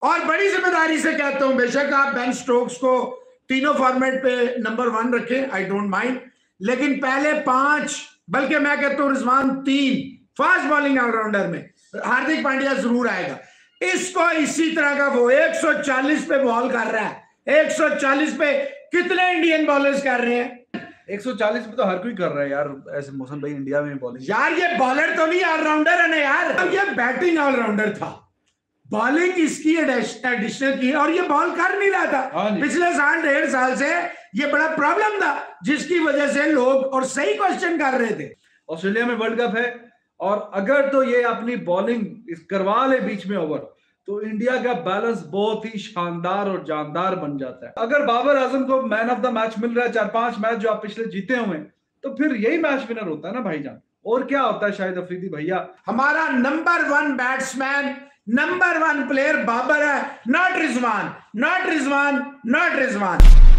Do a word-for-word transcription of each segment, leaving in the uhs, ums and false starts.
और बड़ी जिम्मेदारी से कहता हूं, बेशक आप बेन स्टोक्स को तीनों फॉर्मेट पे नंबर वन रखें, आई डोंट माइंड, लेकिन पहले पांच, बल्कि मैं कहता हूं रिजवान तीन फास्ट बॉलिंग ऑलराउंडर में हार्दिक पांड्या जरूर आएगा। इसको इसी तरह का वो एक सौ चालीस पे बॉल कर रहा है, एक सौ चालीस पे कितने इंडियन बॉलर्स कर रहे हैं? एक सौ चालीस पे तो हर कोई कर रहा है यार, ऐसे मौसम भाई इंडिया में बॉलिंग। यार ये बॉलर तो नहीं ऑलराउंडर है ना यार, अब ये बैटिंग ऑलराउंडर था, बॉलिंग इसकी एडिशनल की और ये बॉल कर नहीं रहा था। पिछले साल डेढ़ साल से ये बड़ा प्रॉब्लम था, जिसकी वजह से लोग और सही क्वेश्चन कर रहे थे। ऑस्ट्रेलिया में वर्ल्ड कप है और अगर तो ये अपनी बॉलिंग करवा ले बीच में ओवर, तो इंडिया का बैलेंस बहुत ही शानदार और जानदार बन जाता है। अगर बाबर आजम को मैन ऑफ द मैच मिल रहा है, चार पांच मैच जो आप पिछले जीते हुए, तो फिर यही मैच विनर होता है ना भाईजान। और क्या होता है शाहिद अफरीदी भैया, हमारा number one batsman, number one player Babar है, not Rizwan, not Rizwan, not Rizwan.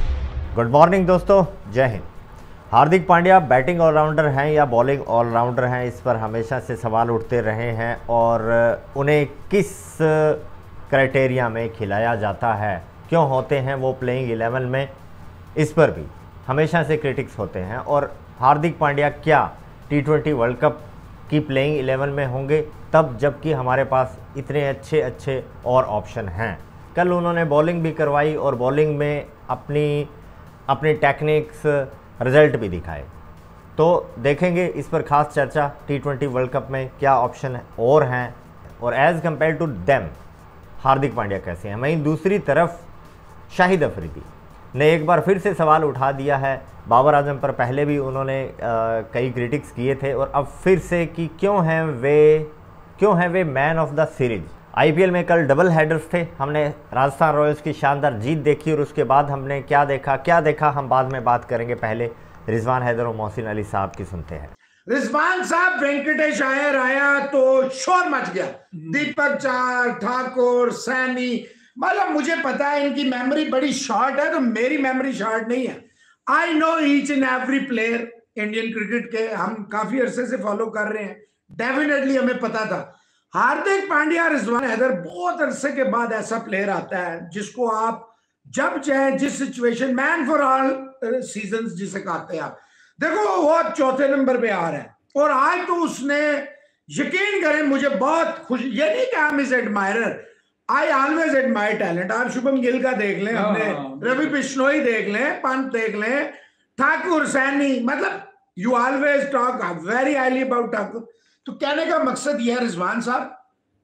Good morning दोस्तों, जय हिंद। हार्दिक पांड्या बैटिंग ऑलराउंडर हैं या बॉलिंग ऑलराउंडर हैं, इस पर हमेशा से सवाल उठते रहे हैं और उन्हें किस क्राइटेरिया में खिलाया जाता है, क्यों होते हैं वो प्लेइंग इलेवन में, इस पर भी हमेशा से क्रिटिक्स होते हैं। और हार्दिक पांड्या क्या टी ट्वेंटी वर्ल्ड कप की प्लेइंग इलेवन में होंगे तब, जबकि हमारे पास इतने अच्छे अच्छे और ऑप्शन हैं। कल उन्होंने बॉलिंग भी करवाई और बॉलिंग में अपनी अपनी टेक्निक्स रिजल्ट भी दिखाए। तो देखेंगे इस पर खास चर्चा, टी ट्वेंटी वर्ल्ड कप में क्या ऑप्शन और हैं और as compare to them Hardik Pandya कैसे हैं। वहीं दूसरी तरफ शाहिद अफरीदी ने एक बार फिर से सवाल उठा दिया है बाबर आजम पर। पहले भी उन्होंने आ, कई क्रिटिक्स किए थे और अब फिर से कि क्यों हैं वे क्यों हैं वे man of the series. IPL में कल डबल हेडर्स थे, हमने राजस्थान रॉयल्स की शानदार जीत देखी और उसके बाद हमने क्या देखा क्या देखा हम बाद में बात करेंगे। पहले रिजवान हैदर और मोहसिन अली साहब की सुनते हैं। रिजवान साहब, वेंकटेश आयर आया तो शोर मच गया, दीपक चार, ठाकुर, सैनी, मतलब मुझे पता है इनकी मेमोरी बड़ी शॉर्ट है, तो मेरी मेमोरी शॉर्ट नहीं है। I know each and every player Indian cricket के, हम काफी अरसे से फॉलो कर रहे हैं, डेफिनेटली हमें पता था। हार्दिक पांड्या, रिजवान हैदर, बहुत अरसे के बाद ऐसा प्लेयर आता है जिसको आप जब चाहे जिस situation, man for all seasons जिसे कहते हैं आप, देखो वो अब चौथे नंबर पे आ रहा है और आज तो उसने, यकीन करें मुझे बहुत खुशी, ये नहीं कि I am his admirer, I always admire talent. आप शुभम गिल का देख लें, हमने रवि बिश्नोई देख लें, पंत देख लें, ठाकुर, सैनी, मतलब you always talk very highly about Thakur. तो कहने का मकसद यह है रिजवान साहब,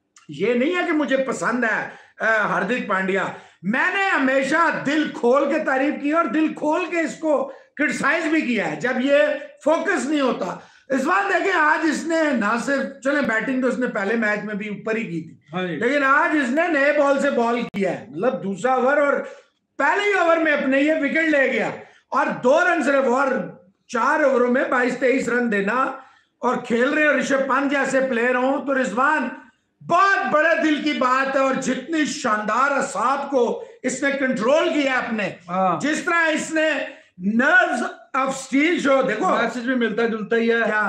ये नहीं है कि मुझे पसंद है हार्दिक पांड्या, मैंने हमेशा दिल खोल के तारीफ की और दिल खोल के इसको क्रिटिसाइज भी किया है जब ये फोकस नहीं होता। इस बार देखें, आज इसने ना सिर्फ, चले बैटिंग तो इसने पहले मैच में भी ऊपर ही की थी, लेकिन आज इसने नए बॉल से बॉल किया है, मतलब दूसरा ओवर और पहले ही ओवर में अपने ये विकेट ले गया और दो रन सिर्फ, और चार ओवरों में बाईस तेईस रन देना और खेल रहे ऋषभ पंत जैसे प्लेयर हो, तो रिजवान बहुत बड़े दिल की बात है। और जितनी शानदार असाब को इसने कंट्रोल किया अपने, जिस तरह इसने नर्व्स ऑफ स्टील शो, देखो मैसेज भी मिलता है जुलता ही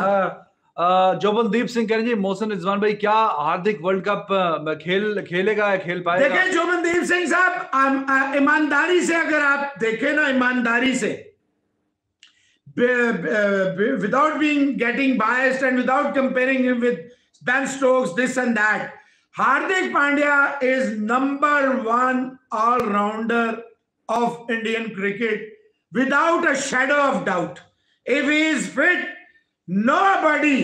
है। जोबनदीप सिंह कह रहे जी, मोहसिन रिजवान भाई क्या हार्दिक वर्ल्ड कप खेल खेलेगा, खेल पाएगा? देखिए जोबनदीप सिंह साहब, ईमानदारी से अगर आप देखें ना, ईमानदारी से, without being getting biased and without comparing him with Ben Stokes, this and that, Hardik Pandya is number one all-rounder of Indian cricket without a shadow of doubt. If he is fit, nobody,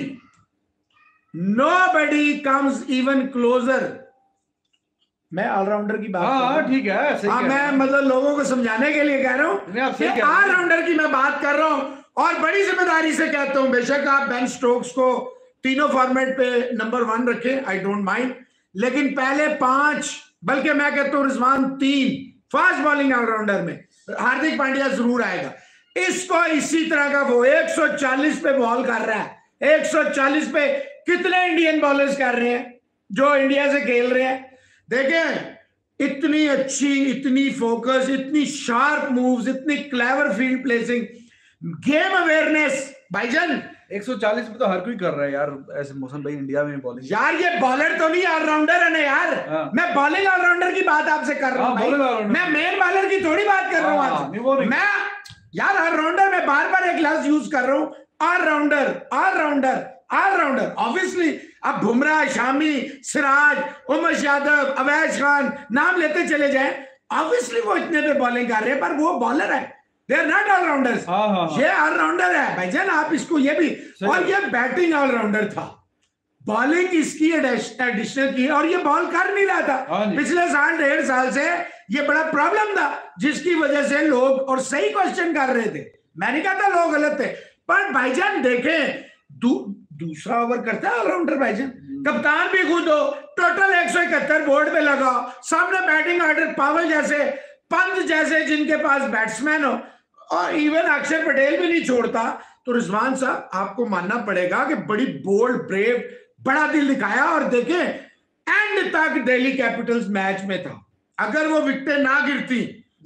nobody comes even closer. मैं allrounder की बात कर रहा हूं, ठीक है, हाँ, मैं मतलब लोगों को समझाने के लिए कह रहा हूं, ऑलराउंडर की मैं बात कर रहा हूं और बड़ी जिम्मेदारी से कहता हूं, बेशक आप बेन स्टोक्स को तीनों फॉर्मेट पे नंबर वन रखें, आई डोंट माइंड, लेकिन पहले पांच, बल्कि मैं कहता हूं रिजवान तीन फास्ट बॉलिंग ऑलराउंडर में हार्दिक पांड्या जरूर आएगा। इसको इसी तरह का वो एक सौ चालीस पे बॉल कर रहा है, एक सौ चालीस पे कितने इंडियन बॉलर्स कर रहे हैं जो इंडिया से खेल रहे हैं। देखें इतनी अच्छी, इतनी फोकस, इतनी शार्प मूव्स, इतनी clever field placing, game awareness, भाईजान एक सौ चालीस में तो हर कोई कर रहा है यार ऐसे मौसम भाई इंडिया में बॉलिंग। यार ये बॉलर तो नहीं ऑलराउंडर है ना यार। हाँ। मैं बॉलिंग ऑलराउंडर की बात आपसे कर रहा हूँ भाई, मैं मेन बॉलर की थोड़ी बात कर रहा हूँ आज। मैं यार ऑलराउंडर में बार बार एक लफ्ज यूज कर रहा हूँ, ऑलराउंडर ऑलराउंडर ऑलराउंडर। ऑब्वियसली अब बुमराह, शामी, सिराज, उमेश यादव, अवैश खान नाम लेते चले जाएं, ऑब्वियसली वो इतने पे बॉलिंग कर रहे हैं, पर वो बॉलर है, दे आर नॉट ऑलराउंडर्स। ये ऑलराउंडर है भाईजान, आप इसको ये भी, और ये बैटिंग ऑलराउंडर था, बॉलिंग इसकी एडिशनल की, और ये बॉल कर नहीं रहा था पिछले साल डेढ़ साल से। ये बड़ा प्रॉब्लम था जिसकी वजह से लोग और सही क्वेश्चन कर रहे थे, मैं नहीं कहता लोग गलत थे, पर भाईजान देखें दू, दूसरा ओवर करता है ऑलराउंडर भाईजान, कप्तान भी खुद हो, टोटल एक सौ इकहत्तर बोर्ड पे लगा, सामने बैटिंग ऑर्डर पावल जैसे, पंत जैसे जिनके पास बैट्समैन हो, और इवन अक्षर पटेल भी नहीं छोड़ता। तो रिजवान साहब आपको मानना पड़ेगा कि बड़ी बोल्ड, ब्रेव, बड़ा दिल दिखाया, और देखें एंड तक दिल्ली कैपिटल्स मैच में था। अगर वो विकेटें ना गिरती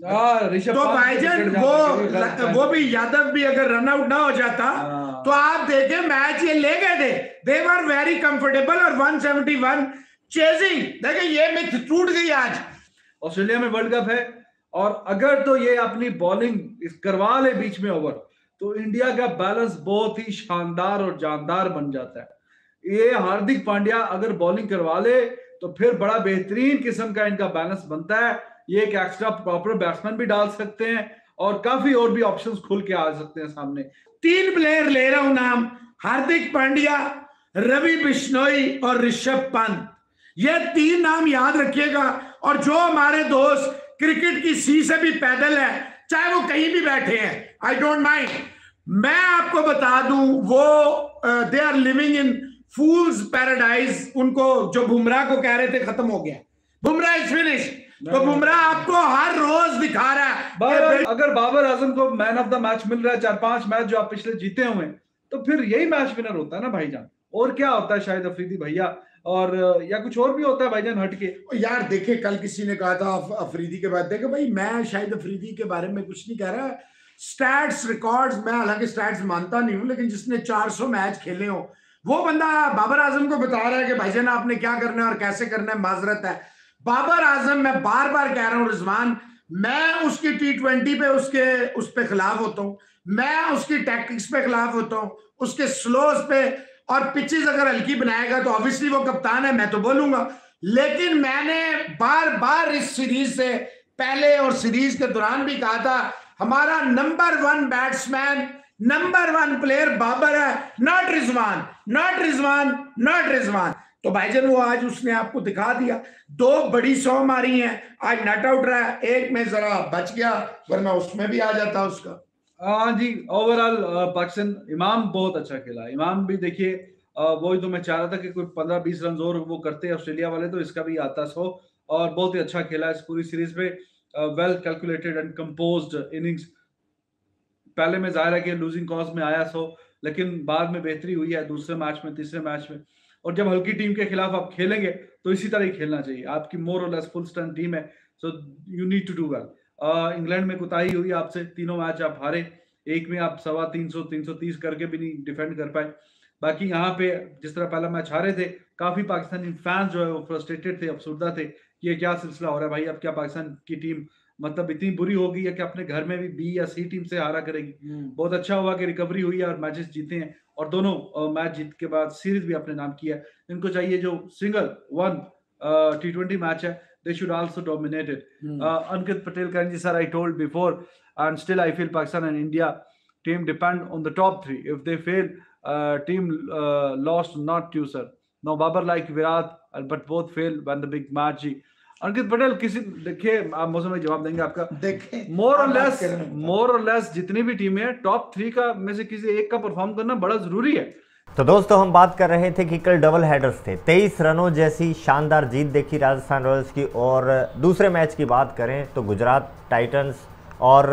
तो भाईजान वो वो भी यादव भी अगर रन आउट ना हो जाता तो आप देखें मैच ये ले गए थे, दे वर वेरी कंफर्टेबल, और वन सेवेंटी वन चेजिंग। देखें ये मिथ टूट गई आज। ऑस्ट्रेलिया में वर्ल्ड कप है, और अगर तो ये अपनी बॉलिंग करवा ले बीच में ओवर, तो इंडिया का बैलेंस बहुत ही शानदार और जानदार बन जाता है। ये हार्दिक पांड्या अगर बॉलिंग करवा ले तो फिर बड़ा बेहतरीन किस्म का इनका बैलेंस बनता है। ये एक एक्स्ट्रा प्रॉपर बैट्समैन भी डाल सकते हैं, और काफी और भी ऑप्शंस खुल के आ सकते हैं सामने। तीन प्लेयर ले रहा हूं नाम, हार्दिक पांड्या, रवि बिश्नोई और ऋषभ पंत। ये तीन नाम याद रखिएगा, और जो हमारे दोस्त क्रिकेट की सी से भी पैदल है, चाहे वो कहीं भी बैठे हैं, आई डोंट माइंड, मैं आपको बता दूं वो they are living in fool's paradise. उनको जो बुमराह को कह रहे थे खत्म हो गया, बुमराह इज फिनिश, तो बुमराह आपको हर रोज दिखा रहा है। बाबर, अगर बाबर आजम को मैन ऑफ द मैच मिल रहा है, चार पांच मैच जो आप पिछले जीते हुए, तो फिर यही मैच विनर होता है ना भाईजान। और क्या होता है शाहिद अफरीदी भैया, और या कुछ और भी होता है भाईजान हटके। यार देखे कल किसी ने कहा था अफरीदी के बाद, देखे भाई मैं शाहिद अफरीदी के बारे में कुछ नहीं कह रहा, स्टैट्स रिकॉर्ड्स, मैं हालांकि स्टैट्स मानता नहीं हूं, लेकिन जिसने चार सौ मैच खेले हो वो बंदा बाबर आजम को बता रहा है कि भाईजान आपने क्या करना है और कैसे करना है। माजरत है बाबर आजम, मैं बार बार कह रहा हूं रिजवान, मैं उसकी टी ट्वेंटी पे उसके उस पे खिलाफ होता हूं, मैं उसकी टैक्टिक्स पे खिलाफ होता हूं, उसके स्लोस पे, और पिचेस अगर हल्की बनाएगा तो ऑब्वियसली वो कप्तान है, मैं तो बोलूंगा। लेकिन मैंने बार बार इस सीरीज से पहले और सीरीज के दौरान भी कहा था, हमारा number one batsman, number one player Babar है, not Rizwan, not Rizwan, not Rizwan. तो भाईजान वो आज उसने आपको दिखा दिया, दो बड़ी सौ मारी हैं, आज नॉट आउट रहा है, एक में जरा बच गया, वरना उसमें भी आ जाता उसका। हाँ जी, ओवरऑल पाकिस्तान, इमाम बहुत अच्छा खेला। इमाम भी देखिए, वही तो मैं चाह रहा था कि कोई पंद्रह बीस रन और वो करते ऑस्ट्रेलिया वाले, तो इसका भी आता सो, और बहुत ही अच्छा खेला इस पूरी सीरीज पे। Well calculated and composed innings. पहले में जाहिर है कि लूजिंग कॉज में आया सो, लेकिन बाद में बेहतरी हुई है दूसरे मैच में, तीसरे मैच में। और जब हल्की टीम के खिलाफ आप खेलेंगे तो इसी तरह ही खेलना चाहिए। आपकी मोर और लेस फुल स्ट्रेंथ टीम है, so you need to do well. England में कुताही हुई आपसे, तीनों मैच आप हारे, एक में आप सवा तीन सौ तीन सौ तीस करके भी नहीं डिफेंड कर पाए। बाकी यहाँ पे जिस तरह पहला मैच हारे थे, काफी पाकिस्तानी फैंस जो है वो फ्रस्ट्रेटेड थे, अफसुर्दा थे कि ये क्या सिलसिला हो रहा है भाई, अब क्या पाकिस्तान की टीम मतलब इतनी बुरी हो गई है कि अपने घर में भी बी या सी टीम से हारा करेगी। बहुत अच्छा हुआ कि रिकवरी हुई है और मैचेस जीते हैं, और दोनों मैच जीत के बाद सीरीज भी अपने नाम किया है। इनको चाहिए जो single one T twenty match है, they should also dominate it. Hmm. Uh, Ankit Patel, Karanji sir, I told before, and still I feel Pakistan and India team depend on the top three. If they fail, uh, team uh, lost, not you, sir. No, Babar like Virat, but both failed when the big match. Ankit Patel, किसी देखिए आप मौसम में जवाब देंगे आपका, देखिए मोर और लेस मोर और लेस जितनी भी टीमें हैं, टॉप थ्री का में से किसी एक का परफॉर्म करना बड़ा जरूरी है। तो दोस्तों हम बात कर रहे थे कि कल डबल हेडर्स थे, तेईस रनों जैसी शानदार जीत देखी राजस्थान रॉयल्स की। और दूसरे मैच की बात करें तो गुजरात टाइटंस और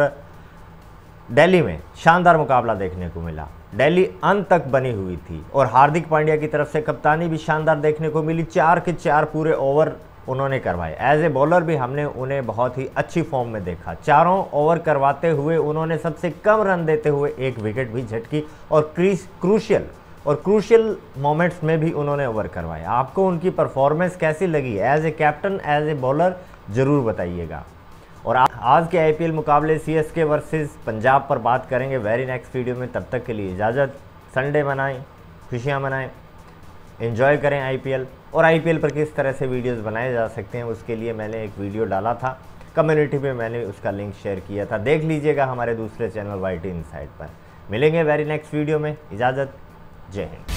दिल्ली में शानदार मुकाबला देखने को मिला। दिल्ली अंत तक बनी हुई थी और हार्दिक पांड्या की तरफ से कप्तानी भी शानदार देखने को मिली। चार के चार पूरे ओवर उन्होंने करवाए। एज ए बॉलर भी हमने उन्हें बहुत ही अच्छी फॉर्म में देखा। चारों ओवर करवाते हुए उन्होंने सबसे कम रन देते हुए एक विकेट भी झटकी और क्रूशियल और क्रूशियल मोमेंट्स में भी उन्होंने ओवर करवाए। आपको उनकी परफॉर्मेंस कैसी लगी as a captain, as a bowler, ज़रूर बताइएगा। और आज के आईपीएल मुकाबले सीएसके वर्सेस पंजाब पर बात करेंगे वेरी नेक्स्ट वीडियो में। तब तक के लिए इजाज़त। संडे मनाएं, खुशियाँ मनाएं, एंजॉय करें आईपीएल। और आईपीएल पर किस तरह से वीडियोस बनाए जा सकते हैं उसके लिए मैंने एक वीडियो डाला था कम्युनिटी पे, मैंने उसका लिंक शेयर किया था, देख लीजिएगा हमारे दूसरे चैनल वाईटी इनसाइड पर। मिलेंगे वेरी नेक्स्ट वीडियो में। इजाज़त, जय हिंद।